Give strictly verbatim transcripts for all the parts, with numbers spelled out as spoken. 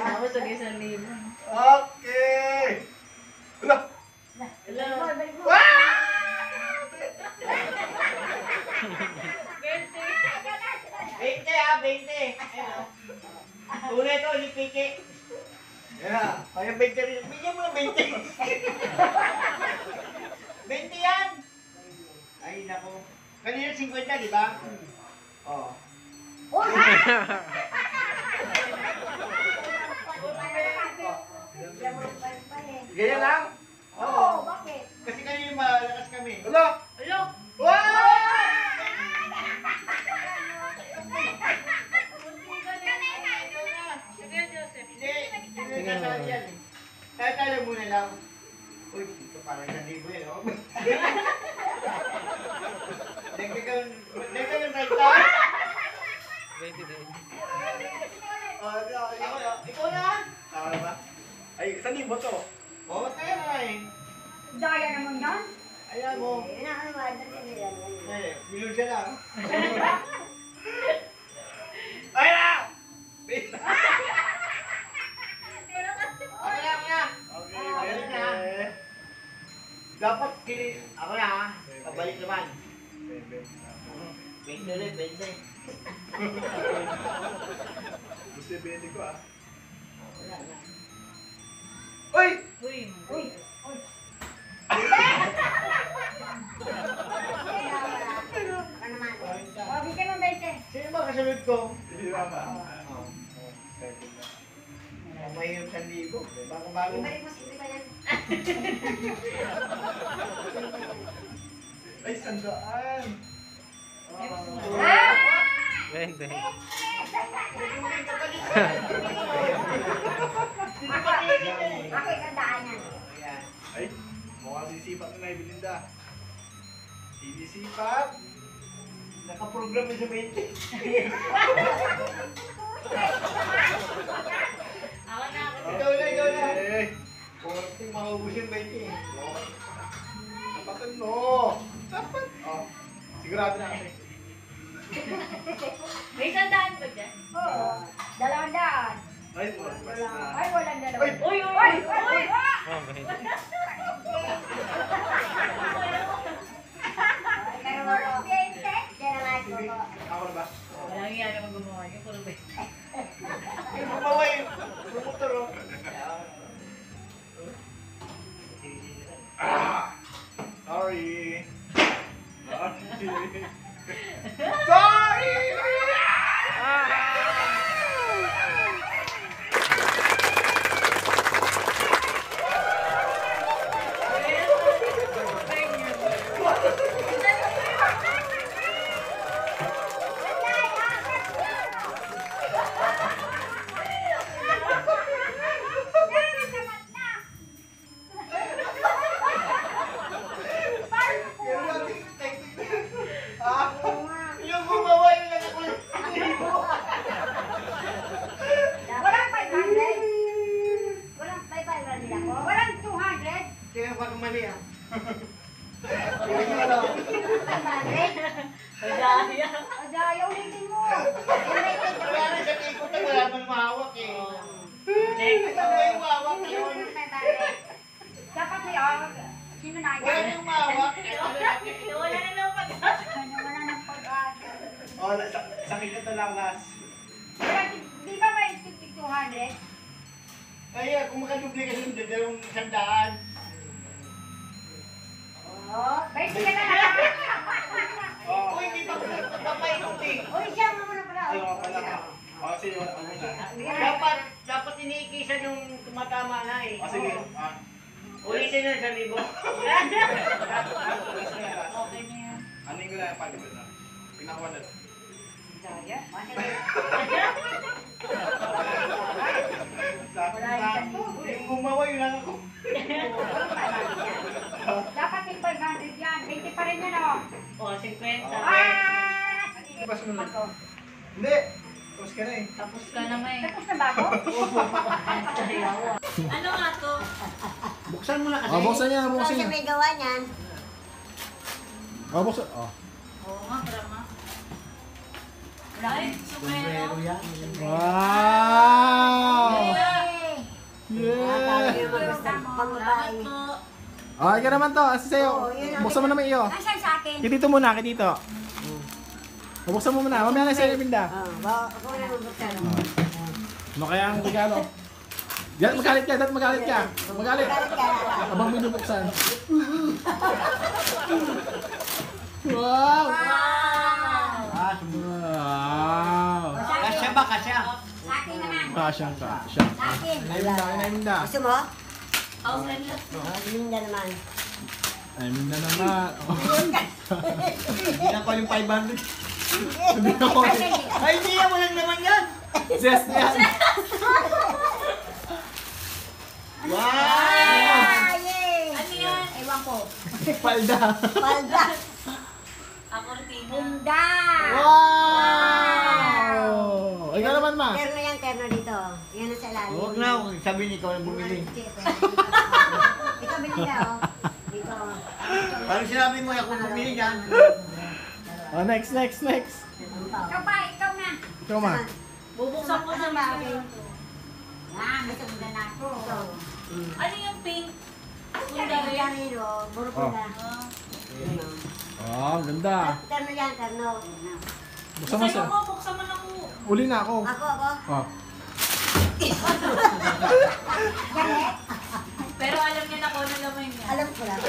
Ako sa isang libo. Okay! Ano? Hello. Bente ah, bente. Tunay to, hindi piki. Yeah, kaya bente rin. Bigyan mo na bente. Bente yan. Ay, nako. Kanina fifty, di ba? Oo. Oh! Ganyan lang? Oo, bakit? Kasi kanina malakas kami. Hello? Hello. Sige, Joseph. Hindi, hindi na kasali yan eh. Tatala muna lang. Uy, ito parang isang libo yun, oh. Nagkagang, nagkagang salta. Ah, ikaw, ikaw, Ikaw na. tama na ba? Ay, saan libo to? Oo, tayo na eh. Daya naman yan. Ayan mo. Eh, milyon siya lang. Ay na! Okay na, okay na. Okay, Ah, bente. Dapat kini... Ako na ha. Pabalik naman. Bente. Bente ulit, bente. Gusto yung bente ko ah. Wala na. Uy! Uy. Uy! Uy! Oh, bigyan mo bente. Sino ba kasunod ko? Hindi ba ba? Oo. Bente na. May yung sandibo. Bago-bago. Ibalik mo si Iba yan. Ay, sandaan! Ah! Bente. Ako ikandaan yan. Ayan. Ay, mukhang sisipat na na Belinda. Sinisipat! Nakaprogram na sa bente. Ako na ako. Ikaw na, ikaw na. Eh, Kunting maubos yung bente. tapatan mo! Dapat! Oh, sigurado na kasi. May sandaan ba dyan? Oo. Dalawang daan. Ay, basta. Ay, walang dalawa. Uy! Uy, uy, Uy! uy, Uy! uy. Oh, bente. Kaya mo ko. Bente? Kaya nga ko Sige, ko. ako na ba? Walang iya naman gumawa niyo. Puro ba? Yung bumaway. Promotor oh. Ah! Sorry! Sorry! Sorry! Yung bumaway yung nakakulit. Walang five hundred? Walang five hundred ako? Walang two hundred? Kaya baka mali ah. five hundred? Madaya. Adaya, ulitin mo. Yung may take Wala na sa ikot na wala man mahawak eh. Next. Ano yung mahawak yun? dapat may awag. Sino na Wala yan? yung mahawak. Wala na lang pag-asa. Ano wala ng pag-asa. Oh, sa- sakit ka lang, Las. Wala, di ba may two hundred? Kaya kung makadubli ka yung dalawang sandaan. Oo. Bait ka na lang. Oh, Uy, hindi pa papaikot eh. Uy, siya mo muna pala. ay, mga pala ka. Oh, sige, wala mo na. Dapat, dapat iniikisan yung tumatama na eh. Oh, sige. Ah, Ulitin na sa libo. Okay na yan. aning ko na yung pagkakas na. Pinakuha na. Daya. Wala Yung gumawa yun lang ako. Dapat may five hundred yan. twenty pa rin yan, oh. O, fifty. Ah! Di ba sumunod? Hindi. Tapos ka na eh. Tapos ka na may. Tapos na ba ako? Ano nga to? Buksan mo na kasi. Oh, buksan niya, buksan Kasi niya. may gawa niyan. Oh, buksan. Oh. Oo nga, para ma. Ay, sumero. yan. Wow! Yeah. Oh, ikaw naman to. Asi sa'yo. Oo, yun ang- Buksan mo naman iyo. Nasaan sa akin? Kay Tito muna, kay Tito. Buksan mo muna. Mamaya na sa'yo, Binda. Oh, ba, ako na magbuksan. Ano kaya ang regalo? Yan, magalit ka. Dad, magalit ka. Magalit. Galit ka. Abang binubuksan. Wow! Ah, sumunod. Wow! Kasya ba, kasya? Sa akin naman. Kasyang kasya. Sa akin. Ay, Binda, ay, Binda. Gusto mo? Oh, endless. Oh, Linda naman. Ay, Binda naman. Hindi na ko yung five hundred. Hindi ako. Ay, hindi yan. Walang naman yan. Zest yan. Wow! Ah, yay! Ano yan? Ewan ko. Palda. Palda. Ako Tina. Bunda. Wow! Ikaw naman, ma. Terno yan, terno dito. Yan ang sa ilalim. Huwag na. Huwag sabihin ikaw na bumili. Ito bilhin ka, oh. Dito. Parang sinabi mo, ako bumili dyan. Oh, next, next, next. Ikaw pa, ikaw na. Ikaw, ma. Bubuksan ko na ba? ba? Yan, may tunda na ako. Ano yung pink? Punda rin. Ganito, puro punda. Ah. Oh, ganda. Terno yan, terno. Buksan mo Sa'yo siya. ko, buksan mo na ko. Uli na ako. Ako, ako. Oh. Galit. Pero alam niya na kung ano naman niya. Alam ko lang.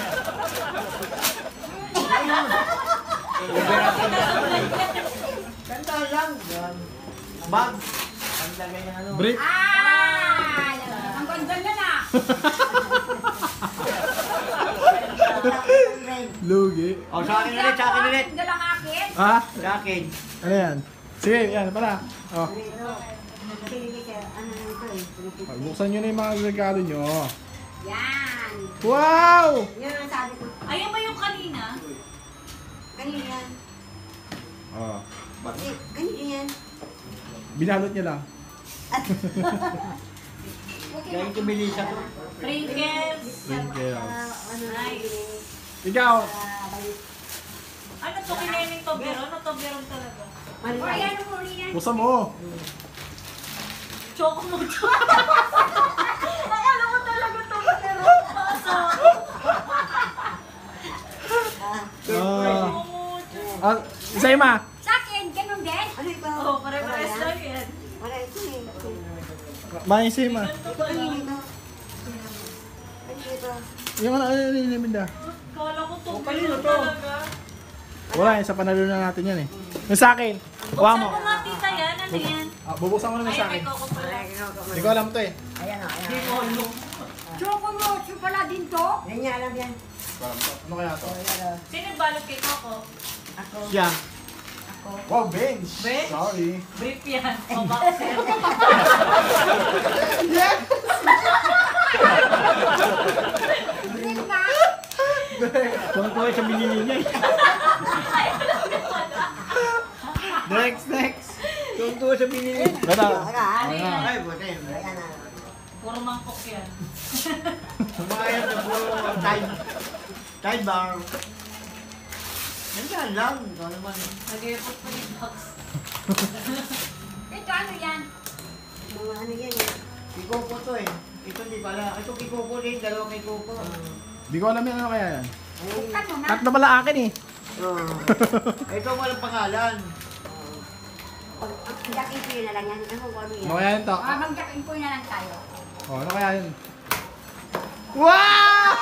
Ganda lang. Bag. Ang lagay ng ano. Brief. Ah! Ang ganda na na. Lugi. O, sa akin ulit, sa akin ulit. Ang galang akin. Ha? Sa akin. Ano yan? Sige, yan, para. Oh. Sige, sige, ano na ito eh. Buksan nyo na yung mga regalo nyo. Yan. Wow! Yun ang sabi ko. Ayun ba yung kanina? Kanina yan. Oh. Eh, kanina yan. Binalot niya lang. Okay Kaya ito bilisa to. Sprinkles. Sprinkles. Ah, ano na Nice. Ikaw. Ah, balik. Ano to? Kinainin Toblerone? Ano Toblerone talaga? Mali ba yan? Ano muli yan? Buksan mo. Choco Mocho. Akala ko talaga Toblerone. Paso. Ah, Ah. Choco Mocho. Ah, isa ma. sa akin, ganun din. Ano ito? Oh, pare-pares lang yan. Wala ito eh. Ma, isa ma. Ganito Ito, ba kanina lang? ito. Ano ito? Yung ano, ano, ano, ano, Binda. Kala ko kanino Toblerone to? talaga. Wala, yung sa panalo na natin yan eh. Yung sa akin. Kuha Buksan mo. mo nga tita yan. Ano yan? Ah, bubuksan ko naman Ay, sa may akin. coco pala. Hindi ko alam to eh. Ayan o, Hindi ayan. ko alam. Choco Mocho pala din to. Yan niya, alam yan. Ano kaya to? Oh, yan o. Sino yung balot kay Coco? Ako. Siya. Ako. Wow, bench. Bench? Sorry. Brief yan. O boxer. Yes! Hindi nga. Tuwang-tuwa sa binili niya. Next, next. Tuwang-tuwa sa binili niya. Bata. Aga, Ano Ano? yan? Ay, buti. ayan na. Puro mangkok yan. Sumakayat na puro tide. Tide bar. Nandiyan lang. Ikaw naman. Nag-airport pa yung box. Ito ano yan? Mga ano yan eh. Kikoko to eh. Ito hindi pala. Ito kikoko din. Dalawang kikoko. Hindi ko alam yan ano kaya yan. Buksan mo na. Tatlo pala akin eh. Oh. Ito walang pangalan. Pag jack-in po yun na lang yan. Ano kung ano yan? Ano kaya yan to? Ah, mag-jack-in po na lang tayo. Oh, ano kaya yan? Wow!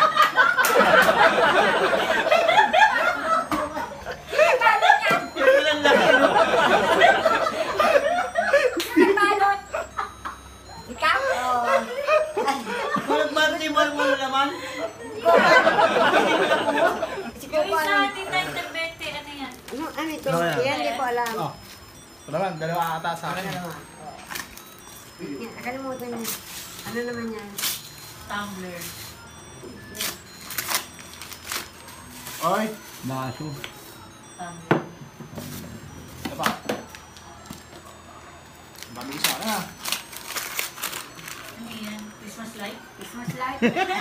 Balot yan! Yan lang laki no. Balot! Ikaw? Oo. Kung nagmartimal mo na naman. Si Yung Coco isa, ano? tita Interbente, ano yan? Ano, ano ito? Ano yan? Yan, hindi ko alam. Oh. Ito naman, dalawa ata sa akin. Yan, nakalimutan niya. Ano naman yan? Tumbler. Oy, baso. Tumbler. Ito pa. Dami isa na. Ano yan? Christmas light? Christmas light?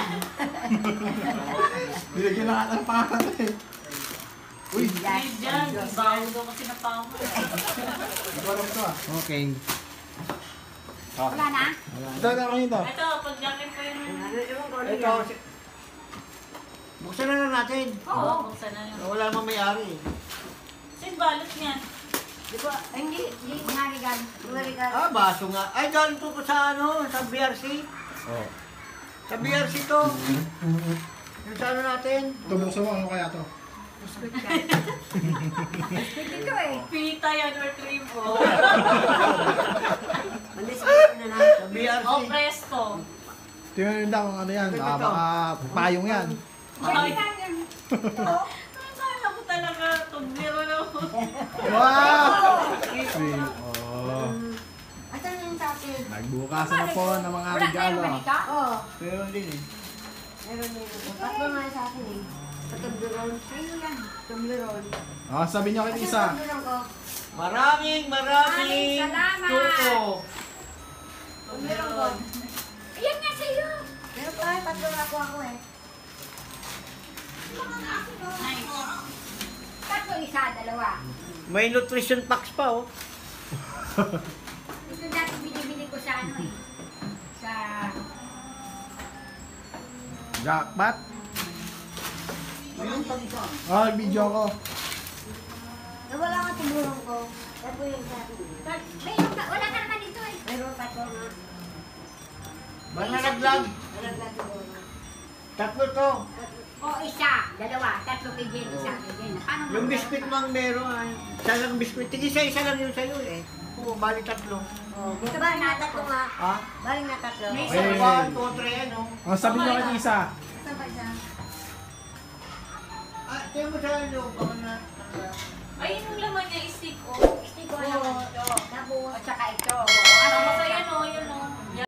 Nilagyan na nga ng pangalan eh. Uy, Hindi dyan. Bago daw kasi na pa ako. hindi ko alam ito ah. Okay. Wala na? Ito, ito, ano ito? Ito, pag jacket pa yun. Ano naman ko ano Ito. yan? si- Buksan na lang natin. Oo, buksan na yun. Wala namang may-ari. Saan balot niyan? Di ba? Ay, hindi. Hindi. Mga regalo. Mga regalo. Ah, baso nga. Ay, galing to ko sa ano, sa B R C. Oh. Sa B R C to. Yung sa ano natin. Tubuksan mo, ano kaya to? Biskuit ka. Biskuit ito eh. Pita yan or cream po. Biskuit na lang. Sa B R C. O presto. Tingnan nyo kung ano yan. Ah, baka payong yan. Ay, lang yan. akala ko talaga tumbiro na ako. Wow! Sweet. Oh. Asan yung sa akin? Nagbukasan na po ng mga Wala regalo. tayong manika? Oo. Meron din eh. Meron din ito. Tatlo nga sa akin eh. Sa tumbleron. Sa'yo yan. Tumbleron. Oh, sabi niyo kay Asan Tisa. tumbleron ko? Maraming, maraming Maraming salamat. tuko. Tumbleron ko. Ayan nga sa'yo. Pero pa, tatlo na ako ako eh. Nice. Tatlo isa, dalawa. May nutrition packs pa oh. Ito dati binibili ko sa ano eh. Sa... Jackpot. Ayun, pag isa. Oh, video ko. Nawala ka tumulong ko. Tatlo yung sa akin. Tat- Mayroon ka, wala ka naman dito eh. Mayroon tatlo nga. Ba nalaglag? Nalaglag siguro. Tatlo to. O isa, dalawa, tatlo kay Jen, isa kay Jen. Paano Yung mo- biskuit mo ang meron ay. Isa lang biskuit. Tigil sa isa lang yun sa'yo eh. Oo, bali tatlo. Oh, dito ba na tatlo nga? Ha? Baling na tatlo. May Isa, Hey. one, two, three, ano? Oh, sabi niyo kay Tisa. Saan ba isa? Ah, tingnan mo sa ano. Baka na. Ay, yung laman niya, stick o. Stick ko naman ito. Tapos, at saka ito. Tapos ayan o, yun o.